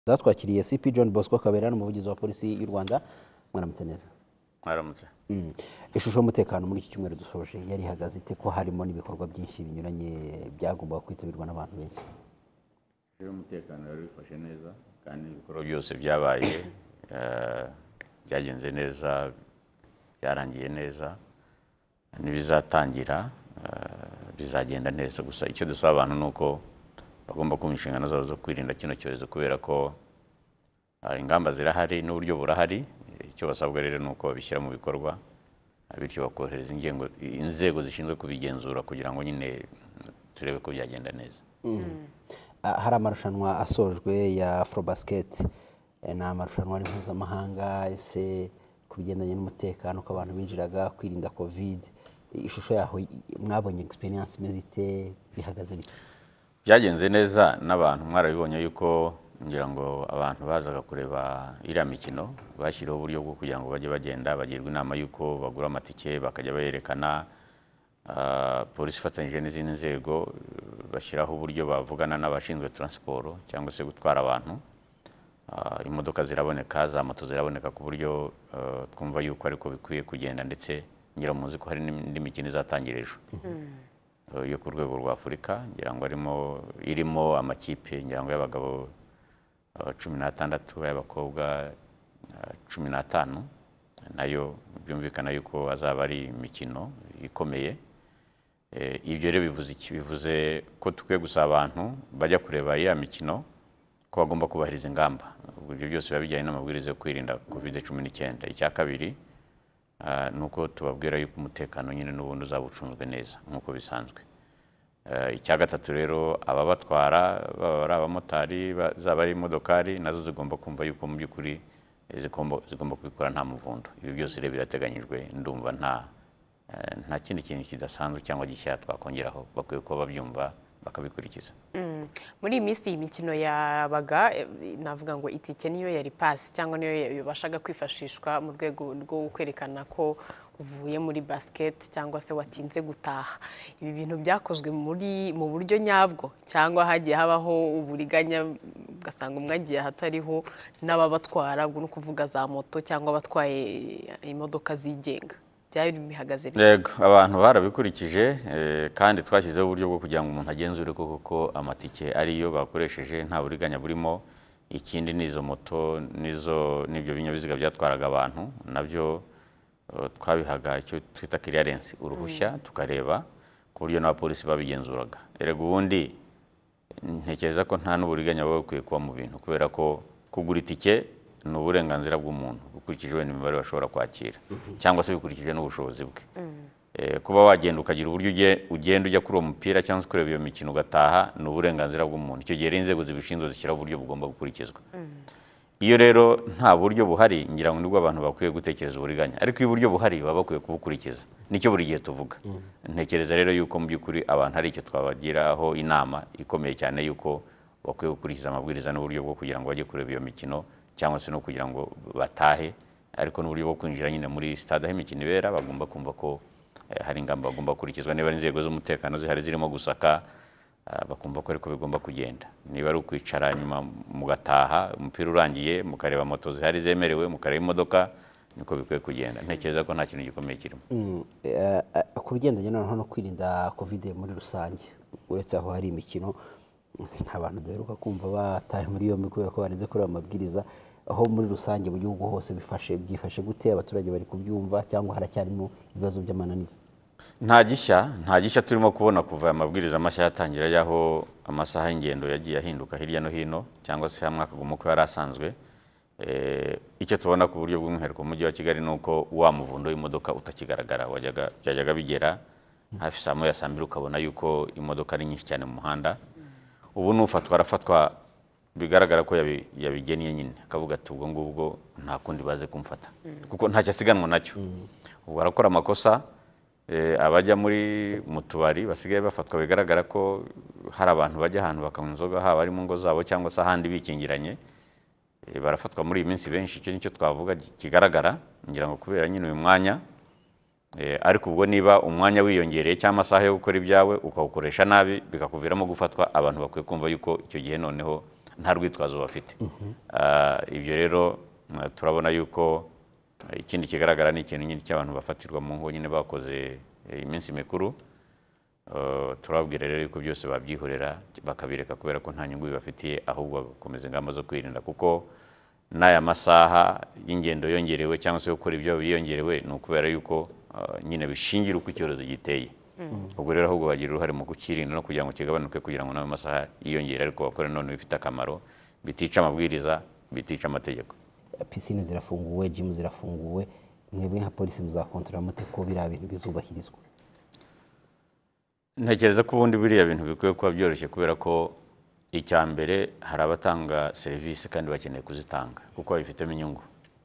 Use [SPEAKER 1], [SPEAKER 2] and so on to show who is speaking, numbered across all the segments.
[SPEAKER 1] Twakiriye CP John Bosco Kabera n'umuvugizi wa polisi y'u Rwanda. Mwaramutse neza.
[SPEAKER 2] Mwaramutse.
[SPEAKER 1] Ishusho y'umutekano muri iki cyumweru dusoje yari ihagaze ite ko harimo n'ibikorwa byinshi binyuranye byagombaga kwitabirwa n'abantu benshi?
[SPEAKER 2] Umutekano wari wifashe neza kandi ibikorwa byose byabaye byagenze neza, byarangiye neza, n'ibizatangira bizagenda neza. Gusa icyo dusaba abantu nuko bagomba kumva inshingano zabo zo kwirinda kino cyorezo, kubera ko ingamba zirahari n'uburyo burahari. Icyo basabwa rero nuko babishyira mu bikorwa, bityo bakohereza inzego zishinzwe kubigenzura kugira ngo nyine turebe ko byagenda neza.
[SPEAKER 1] Hari amarushanwa asojwe ya Afrobasket, ni amarushanwa mpuzamahanga. Ese ku bigendanye n'umutekano ko abantu binjiraga, kwirinda covid, ishusho yaho mwabonye experience imeze ite, bihagaze bite?
[SPEAKER 2] Byagenze neza, n'abantu mwarabibonye yuko ngira ngo abantu bazaga kureba iriya mikino bashyiraho uburyo bwo kugira ngo bajye bagenda bagirwa inama yuko bagura amatike bakajya bayerekana. Polisi ifatanyije n'izindi nzego bashyiraho uburyo bavugana n'abashinzwe transport cyangwa se gutwara abantu. Imodoka ziraboneka, za moto ziraboneka, ku buryo twumva yuko ariko bikwiye kugenda, ndetse ngira muzi ko hari n'indi mikino izatangira ejo yo ku rwego rwa Afurika, ngira ngo irimo amakipe ngira ngo y'abagabo 16 y'abakobwa 15, nayo byumvikana yuko azaba ari imikino ikomeye. Ibyo rero bivuze iki? Bivuze ko tukwiye gusaba abantu bajya kureba iriya mikino ko bagomba kubahiriza ingamba. Ibyo byose biba bijyanye n'amabwiriza yo kwirinda COVID-19. Icya kabiri nuko tubabwira yuko umutekano nyine n'ubundi uzaba ucunzwe neza nk'uko bisanzwe. Icya gatatu rero ababatwara, baba abamotari, zaba ari imodokari, nazo zigomba kumva yuko mu by'ukuri zigomba kubikora nta muvundo. Ibi byose rero birateganyijwe, ndumva nta kindi kintu kidasanzwe cyangwa gishya twakongeraho. Bakwiye kuba babyumva bakabikurikiza.
[SPEAKER 3] Muri iyi minsi imikino yabaga, navuga ngo itike niyo yari pass cyangwa niyo yabashaga kwifashishwa mu rwego rwo kwerekana ko uvuye muri basket cyangwa se watinze gutaha. Ibi bintu byakozwe mu buryo nyabwo cyangwa hagiye habaho uburiganya, ugasanga umwe agiye ahatariho n'ababatwara, no kuvuga za moto cyangwa abatwaye imodoka zigenga? Byari bihagaze.
[SPEAKER 2] Yego, abantu barabikurikije kandi twashyizeho uburyo bwo kugira ngo umuntu agenzure koko amatike ariyo bakoresheje nta buriganya burimo. Ikindi n'izo moto n'ibyo binyabiziga byatwaraga abantu nabyo twabihaga icyo twita clearance, uruhushya, tukareba ku buryo n'abapolisi babigenzuraga. Erega ubundi ntekereza ko nta n'uburiganya buba bukwiye kuba mu bintu, kubera ko kugura itike ni uburenganzira bw'umuntu bukurikije n'imibare bashobora kwakira cyangwa se bikurikije n'ubushobozi bwe. Kuba wagenda ukagira uburyo ugenda ujya kuri uwo mupira cyangwa se kureba iyo mikino ugataha ni uburenganzira bw'umuntu. Icyo gihe inzego zibishinzwe zishyiraho uburyo bugomba gukurikizwa. Iyo rero nta buryo buhari, ngira ngo nibwo abantu bakwiye gutekereza uburiganya, ariko iyo uburyo buhari baba bakwiye kubukurikiza. Nicyo buri gihe tuvuga. Ntekereza rero yuko mu by'ukuri abantu hari icyo twabagiraho inama ikomeye cyane yuko bakwiye gukurikiza amabwiriza n'uburyo bwo kugira ngo bajye kureba iyo mikino cyangwa se no kugira ngo batahe, ariko n'uburyo bwo kwinjira nyine muri stade aho imikino ibera bagomba kumva ko hari ingamba bagomba gukurikizwa. Niba inzego z'umutekano zihari zirimo gusaka, bakumva ko ariko bigomba kugenda. Niba ari ukwicara nyuma mugataha umupira urangiye, mukareba moto zihari zemerewe, mukareba imodoka, niko bikwiye kugenda. Ntekereza ko nta kintu gikomeye kirimo.
[SPEAKER 1] Ku bigendanye no kwirinda covid muri rusange, uretse aho hari imikino, nta bantu duheruka kumva batahe muri yombi kubera ko barenze kuri amabwiriza. Aho muri rusange mu gihugu hose byifashe gute? Abaturage bari kubyumva cyangwa haracyarimo ibibazo by'amananiza?
[SPEAKER 2] Nta gishya turimo kubona kuva amabwiriza mashya yatangira, yaho amasaha y'ingendo yagiye ahinduka hirya no hino, cyangwa se hamwe akaguma uko yari asanzwe. Icyo tubona ku buryo bw'umwihariko mu mujyi wa Kigali ni uko wa muvundo w'imodoka utakigaragara. Byajyaga bigera hafi saa moya saa mbiri ukabona yuko imodoka ari nyinshi cyane mu muhanda. Ubu n'ufatwa arafatwa bigaragara ko yabigeniye nyine, akavuga ati ubwo ngubwo nta kundi baze kumfata, kuko ntacyo asiganwa nacyo. Ubu arakora amakosa. Abajya mu tubari basigaye bafatwa bigaragara ko hari abantu bajya ahantu bakanywa inzoga, haba ari mu ngo zabo cyangwa se ahandi bikingiranye, barafatwa muri iyi minsi benshi. Icyo nicyo twavuga kigaragara, ngira ngo kubera nyine uyu mwanya. Ariko ubwo niba umwanya wiyongereye cyangwa amasaha yo gukora ibyawe ukawukoresha nabi bikakuviramo gufatwa, abantu bakwiye kumva yuko icyo gihe noneho nta rwitwazo bafite. Ibyo rero turabona yuko ikindi kigaragara ni ikintu nyine cy'abantu bafatirwa mu ngo nyine bakoze iminsi mikuru. Turababwira rero yuko byose babyihorera bakabireka kubera ko nta nyungu bibafitiye, ahubwo bakomeza ingamba zo kwirinda, kuko n'aya masaha y'ingendo yongerewe cyangwa se gukora ibyo biyongerewe ni ukubera yuko nyine bishingira uko icyorezo giteye. Ubwo rero ahubwo bagira uruhare mu kukirinda no kugira ngo kigabanuke, kugira ngo n'ayo masaha yiyongere ariko bakore none bifite akamaro, bitica amabwiriza, bitica amategeko.
[SPEAKER 1] Pisine zirafunguwe, gym zirafunguwe, mwebwe nka polisi muzakontorora mute ko biriya bintu bizubahirizwa?
[SPEAKER 2] Ntekereza ko ubundi biriya bintu bikwiye kuba byoroshye, kubera ko icya mbere hari abatanga serivisi kandi bakeneye kuzitanga kuko babifitemo inyungu.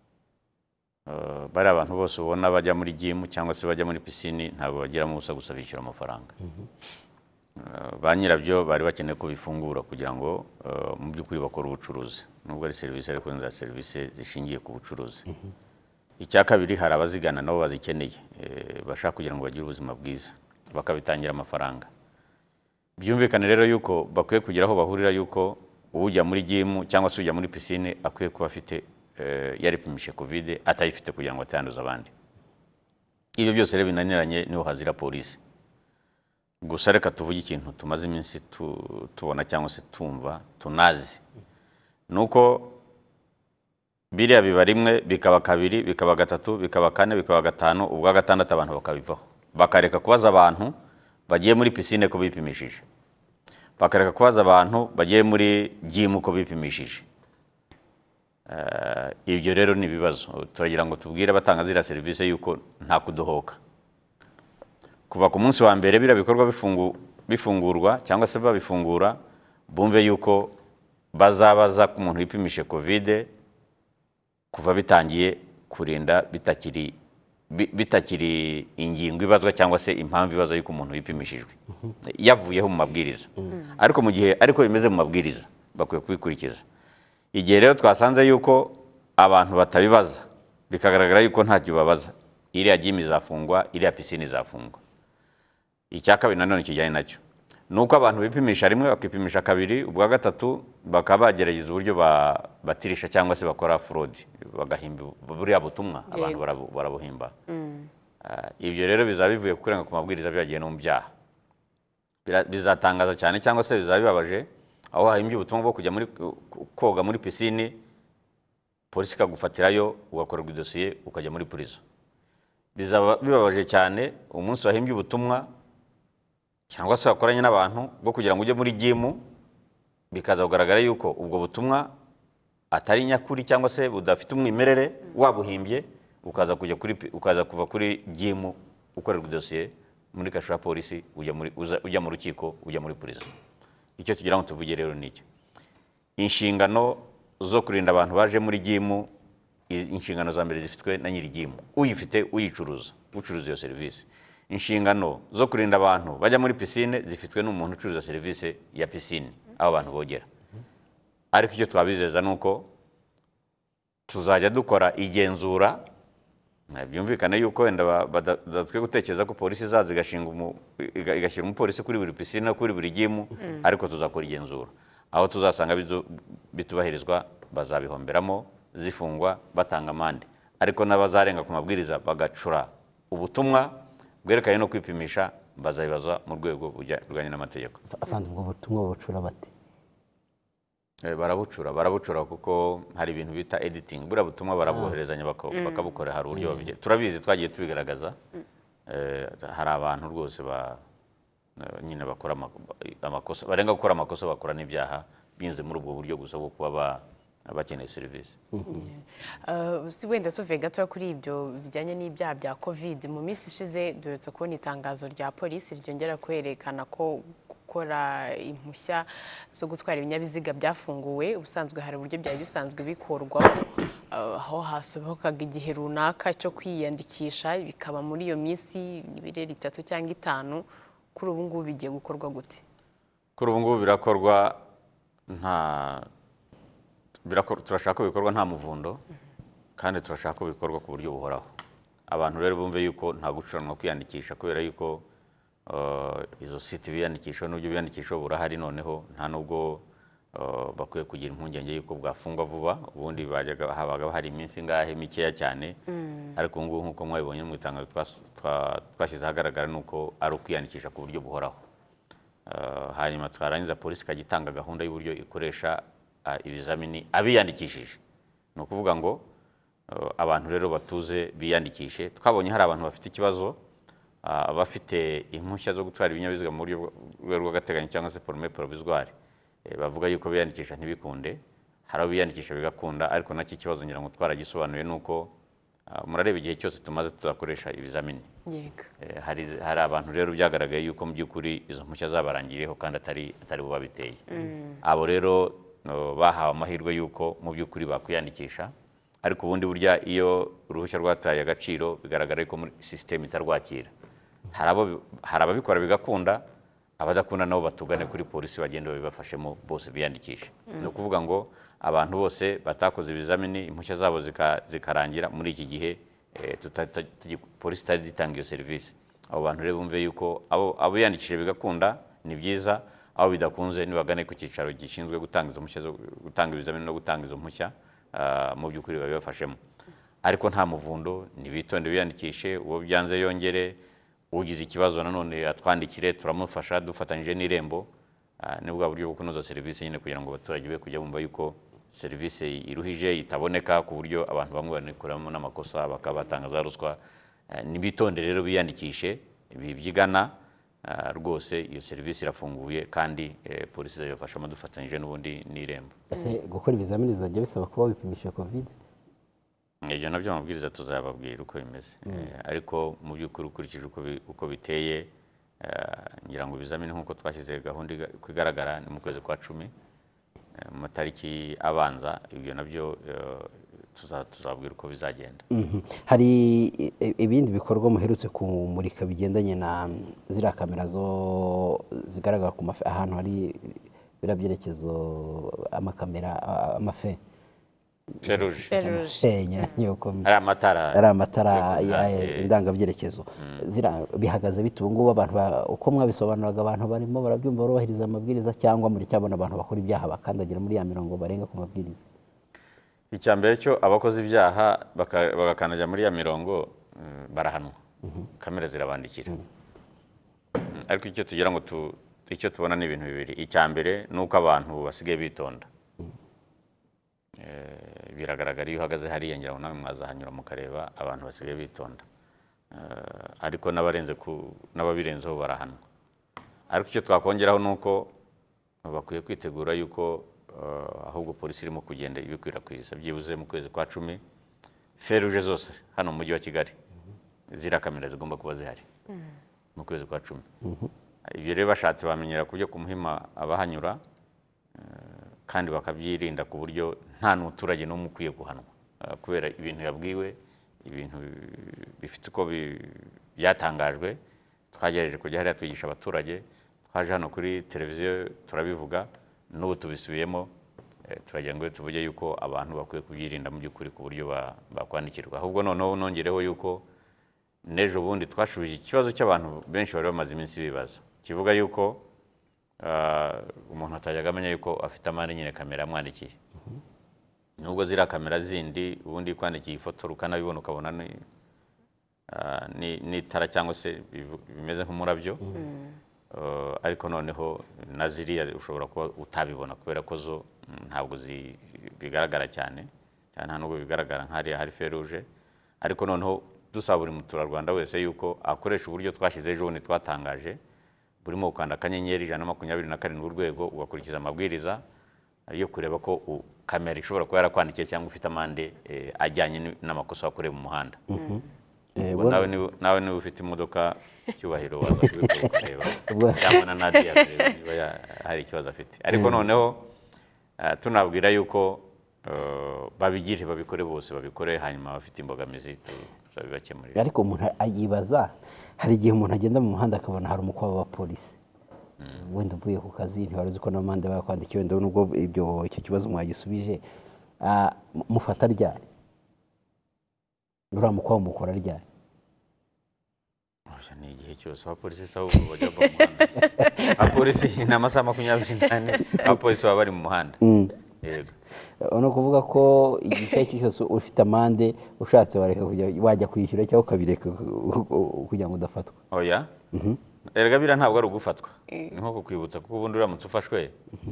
[SPEAKER 2] Bari abantu bose ubona bajya muri gym cyangwa se bajya muri pisine ntabwo bagiramo ubusa gusa bishyura amafaranga. Ba nyirabyo bari bakeneye ko bifungura kugira ngo mu by'ukuri bakore ubucuruzi, nubwo ari serivisi ariko za serivisi zishingiye ku bucuruzi. Icya kabiri hari abazigana nabo bazikeneye, bashaka kugira ngo bagire ubuzima bwiza bakabitangira amafaranga. Byumvikane rero yuko bakwiye kugira aho bahurira yuko ujya muri gym cyangwa se ujya muri pisine akwiye kuba afite yaripimishe covid atayifite kugira ngo atanduza abandi. Ibyo byose rero binaniranye niho hazira polisi. Gusa reka tuvuge ikintu tumaze iminsi tubona cyangwa se tumva tunazi, nuko biriya biba rimwe bikaba kabiri bikaba gatatu bikaba kane bikaba gatanu, ubwa gatandatu abantu bakabivaho, bakareka kubaza abantu bagiye muri pisine ko bipimishije, bakareka kubaza abantu bagiye muri gym ko bipimishije. Ibyo rero ni ibibazo. Turagira ngo tubwire abatanga zira serivisi yuko nta kudohoka. Kuva ku munsi wa mbere bira bikorwa bifungurwa cyangwa se babifungura, bumve yuko bazabaza ku muntu wipimishe covid kuva bitangiye kurinda bitakiri ingingo ibazwa cyangwa se impamvu ibaza yuko umuntu wipimishijwe yavuyeho mu mabwiriza. Ariko mu gihe ariko bimeze mu mabwiriza bakwiye kubikurikiza. Igihe rero twasanze yuko abantu batabibaza bikagaragara yuko ntacyo babaza, iriya gym izafungwa, iriya pisine izafungwa. Icya kabiri nanone kijyanye nacyo nuko abantu bipimisha rimwe bakipimisha kabiri, ubwa gatatu bakaba bagerageza uburyo batirisha cyangwa se bakora fraud, bagahimba buriya butumwa abantu barabuhimba. Ibyo rero bizaba bivuye kurenga ku mabwiriza byagiye no mu byaha. Bizatangaza cyane cyangwa se bizabibabaje aho hahimbye ubutumwa bwo kujya muri koga muri pisine, polisi ikagufatirayo ugakorerwa idosiye ukajya muri prison. Bizaba bibabaje cyane umunsi wahimbye ubutumwa cyangwa se wakoranye n'abantu bwo kugira ngo ujye muri gym, bikaza kugaragara yuko ubwo butumwa atari nyakuri cyangwa se budafite umwimerere wabuhimbye, ukaza kuva kuri gym ukorerwa idosiye muri kasho ya polisi, ujya mu rukiko, ujya muri prison. Icyo tugira ngo tuvuge rero ni iki: inshingano zo kurinda abantu baje muri gym, inshingano za mbere zifitwe na nyiri gym, uyifite uyicuruza, ucuruza iyo serivisi. Inshingano zo kurinda abantu bajya muri pisine zifitwe n'umuntu ucuruza serivisi ya pisine, abo bantu bogera. Ariko icyo twabizeza nuko tuzajya dukora igenzura. Byumvikane yuko wenda badatwe gutekereza ko polisi izaza igashyira umupolisi kuri buri pisine no kuri buri gym, ariko tuzakora igenzura. Aho tuzasanga bitubahirizwa bazabihomberamo, zifungwa, batanga amande. Ariko n'abazarenga ku mabwiriza bagacura ubutumwa bwerekanye no kwipimisha, bazabibazwa mu rwego rujyanye n'amategeko.
[SPEAKER 1] Afande, ubwo butumwa bucura bate?
[SPEAKER 2] Barabucura kuko hari ibintu bita editing. Buriya butumwa baraboherezanya bakabukora, hari uburyo babije. Turabizi, twagiye tubigaragaza. Hari abantu rwose nyine bakora amakosa, barenga gukora amakosa, bakora n'ibyaha binyuze muri ubwo buryo gusa bwo kuba bakeneye serivisi.
[SPEAKER 3] Wenda tuvuye gato kuri ibyo bijyanye n'ibyaha bya covid, mu minsi ishize duherutse kubona itangazo rya polisi ryongera kwerekana ko gukora impushya zo gutwara ibinyabiziga byafunguwe. Ubusanzwe hari uburyo byari bisanzwe bikorwaho, aho hasohokaga igihe runaka cyo kwiyandikisha, bikaba muri iyo minsi ibirere 3 cyangwa 5. Kuri ubu ngubu bigiye gukorwa gute?
[SPEAKER 2] Kuri ubu ngubu birakorwa turashaka ko bikorwa nta muvundo, kandi turashaka ko bikorwa ku buryo buhoraho. Abantu rero bumve yuko nta gucuranwa kwiyandikisha, kubera yuko izo site biyandikisha n'uburyo biyandikisha burahari, noneho nta nubwo bakwiye kugira impungenge yuko bwafungwa vuba. Ubundi habaga hari iminsi ngahe mikeya cyane, ariko ubu ngubu nk'uko mwabibonye mu itangazo twashyize ahagaragara nuko ari ukwiyandikisha ku buryo buhoraho. Hanyuma twarangiza polisi ikajya itanga gahunda y'uburyo ikoresha ibizamini abiyandikishije. Ni ukuvuga ngo abantu rero batuze biyandikishe. Twabonye hari abantu bafite ikibazo, bafite impushya zo gutwara ibinyabiziga mu buryo bw'agateganyo cyangwa se permis provisoire, bavuga yuko biyandikisha ntibikunde. Hari abo biyandikisha bigakunda, ariko nacyo ikibazo ngira ngo twaragisobanuye nuko murareba igihe cyose tumaze tuzakoresha ibizamini. Hari abantu rero byagaragaye yuko mu by'ukuri izo mpushya zabarangiriyeho kandi atari bo babiteye. Abo rero bahawe amahirwe yuko mu by'ukuri bakwiyandikisha, ariko ubundi burya iyo uruhushya rwataye agaciro bigaragara ko muri system itarwakira. Hari ababikora bigakunda, abadakunda nabo batugane kuri polisi bagenda babibafashemo bose biyandikisha. Ni ukuvuga ngo abantu bose batakoze ibizamini impushya zabo zikarangira muri iki gihe polisi itari itanga iyo serivisi. Abo bantu rero bumve yuko abo yandikishije bigakunda ni byiza, abo bidakunze nibagane ku cyicaro gishinzwe gutanga izo mpushya, gutanga ibizamini no gutanga izo mpushya, mu by'ukuri babibafashemo. Ariko nta muvundo, nibitonde biyandikishe, uwo byanze yongere, ugize ikibazo nanone atwandikire turamufasha dufatanyije n'Irembo. Ni bwa buryo bwo kunoza serivisi nyine kugira ngo abaturage be kujya bumva yuko serivisi iruhije itaboneka, ku buryo abantu bamwe banikuramo n'amakosa bakabatanga za ruswa. Nibitonde rero biyandikishe, byigana rwose iyo serivisi irafunguye kandi polisi izabifashamo dufatanyije n'ubundi n'Irembo.
[SPEAKER 1] Ese gukora ibizamini bizajya bisaba kuba wipimisha covid?
[SPEAKER 2] Ibyo nabyo amabwiriza tuzababwira uko bimeze, ariko mu by'ukuri ukurikije uko biteye, ngira ngo ibizamini nk'uko twashyize gahunda igaragara ni mu kwezi kwa 10 mu matariki abanza. Ibyo nabyo tuzabwira uko bizagenda.
[SPEAKER 1] Hari ibindi bikorwa muherutse kumurika bigendanye na ziriya kamera zo zigaragara ku mafe, ahantu hari birabyerekezo amakamera amafe
[SPEAKER 2] feruje
[SPEAKER 1] ari amatara indangabyerekezo bihagaze bite ubu ngubu? Abantu uko mwabisobanuraga abantu barimo barabyumva barubahiriza amabwiriza, cyangwa muri cyabona abantu bakora ibyaha bakandagira muri ya mirongo barenga ku mabwiriza?
[SPEAKER 2] Icya mbere cyo abakoze ibyaha bagakandagira muri ya mirongo barahanwa, kamera zirabandikira. Ariko icyo tugira ngo icyo tubona ni ibintu bibiri. Icya mbere ni uko abantu basigaye bitonda. Biragaragara iyo uhagaze hariya ngira ngo nawe mwazahanyura mukareba abantu basigaye bitonda, ariko n'ababirenzeho barahanwa. Ariko icyo twakongeraho ni uko bakwiye kwitegura yuko ahubwo polisi irimo kugenda ibikwirakwiza byibuze mu kwezi kwa 10 feruje zose hano mu mujyi wa Kigali zira kamera zigomba kuba zihari mu kwezi kwa 10. Ibyo rero bashatse bamenyera kubyo ku Muhima abahanyura, kandi bakabyirinda ku buryo nta n'umuturage n'umwe ukwiye guhanwa kubera ibintu yabwiwe, ibintu bifite uko byatangajwe. Twagerageje kujya hariya twigisha abaturage, twaje hano kuri televiziyo turabivuga, n'ubu tubisubiyemo, turagira ngo tuvuge yuko abantu bakwiye kubyirinda mu by'ukuri ku buryo bakwandikirwa. Ahubwo noneho nongereho yuko n'ejo bundi twashubije ikibazo cy'abantu benshi bari bamaze iminsi bibaza, kivuga yuko umuntu atajyaga amenya yuko afite amande nyine kamera amwandikiye. Nubwo zira kamera zindi ubundi kwandikiye ifoto ukanabibona ukabona n'itara cyangwa se bimeze nk'umurabyo, ariko noneho na ziriya ushobora kuba utabibona kubera ko zo ntabwo bigaragara cyane nta nubwo bigaragara nk'hariya hari feruje. Ariko noneho dusaba buri muturarwanda wese yuko akoresha uburyo twashyize ejo bundi twatangaje, burimo gukanda akanyenyeri 127 urwego ugakurikiza amabwiriza yo kureba ko kamera ishobora kuba yarakwandikiye cyangwa ufite amande ajyanye n'amakosa wakoreye mu muhanda. Nawe niba ufite imodoka cyubahiro waza kubikora ukareba cyangwa na Nadia niba hari ikibazo afite. Ariko noneho tunabwira yuko babikore bose babikore, hanyuma bafite imbogamizi tuzabibakemurira.
[SPEAKER 1] Ariko umuntu ayibaza, hari igihe umuntu agenda mu muhanda akabona hari umukwabo wa polisi, wenda uvuye ku kazi ntiwari uzi ko n'amande bakwandikiye, wenda nubwo icyo kibazo mwagisubije, mufata ryari? Uriya mukwabo mukora ryari?
[SPEAKER 2] ni igihe cyose abapolisi se ahubwo bajya mu muhanda. Abapolisi ni amasaha 24 abapolisi baba bari mu muhanda. Yego.
[SPEAKER 1] Ni ukuvuga ko igihe icyo ari cyo cyose ufite amande ushatse wajya kwishyura cyangwa ukabireka kugira ngo udafatwa.
[SPEAKER 2] Oya. Erega bira ntabwo ari ugufatwa. Ni nko kukwibutsa kuko ubundi uramutse ufashwe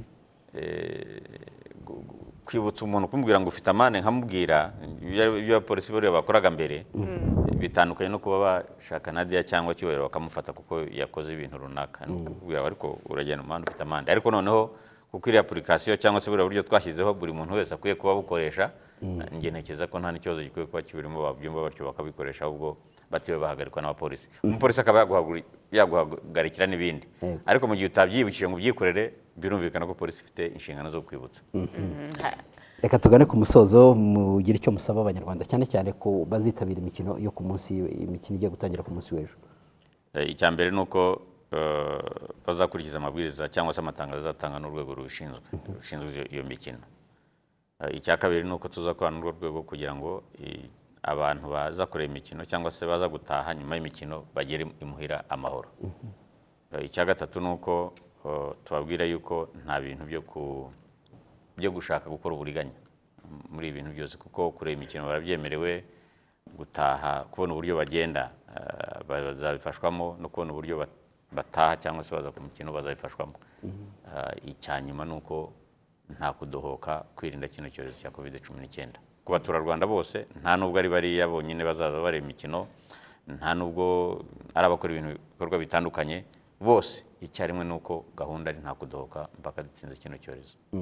[SPEAKER 2] kwibutsa umuntu kumubwira ngo ufite amande nkamubwira ibyo abapolisi bari bakoraga mbere bitandukanye no kuba bashaka Nadia cyangwa Cyubahiro bakamufata kuko yakoze ibintu runaka. Kubwira ariko uragenda mu ufite amande. Ariko noneho kuko iri application cyangwa se buri buryo twashyizeho buri muntu wese akwiye kuba bukoresha, nge ntekereza ko nta n'ikibazo gikwiye kuba kibirimo babyumva batyo bakabikoresha ahubwo batiwe bahagarikwa n'abapolisi. Umupolisi akaba yaguhagarikira n'ibindi. Ariko mu gihe utabyibukije ngo ubyikorere birumvikana ko polisi ifite inshingano zo kwibutsa.
[SPEAKER 1] Reka tugane ku musozo mugire icyo musaba abanyarwanda cyane cyane ko bazitabira imikino yo ku munsi imikino igiye gutangira ku munsi w'ejo.
[SPEAKER 2] Icya mbere nuko bazakurikiza amabwiriza cyangwa se amatangazo azatanga n'urwego rushinzwe iyo mikino. Icya kabiri nuko tuzakorana n'urwo rwego kugira ngo abantu baza kureba imikino cyangwa se baza gutaha nyuma y'imikino bagere imuhira amahoro. Icya gatatu nuko tubabwira yuko nta bintu byo gushaka gukora uburiganya muri ibintu byose kuko kureba imikino barabyemerewe, gutaha kubona uburyo bagenda bazabifashwamo no kubona uburyo bataha cyangwa se baza ku mikino bazabifashwamo. Icyanyuma nuko nta kudohoka kwirinda kino cyorezo cya COVID-19 ku baturarwanda bose, nta nubwo ari bariya bonyine bazaza bareba imikino, nta nubwo ari abakora ibintu bikorwa bitandukanye, bose icyarimwe nuko gahunda ari nta kudohoka mpaka dutsinze kino cyorezo.